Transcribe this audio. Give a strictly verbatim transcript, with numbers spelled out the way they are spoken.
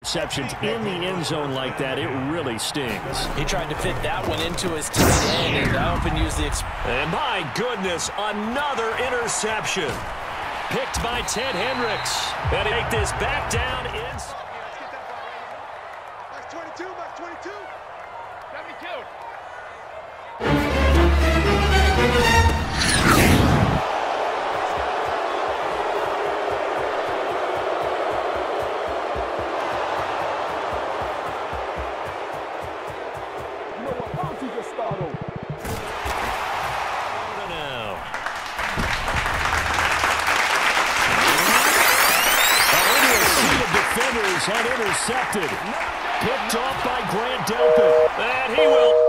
Receptions in the end zone like that, it really stings. He tried to fit that one into his tight end, and I hope and use the... And my goodness, another interception. Picked by Ted Hendricks. And he take this back down in... Max twenty-two, Max twenty-two. seventy-two. Defenders had intercepted. Picked off by Grant Delpit. And he will...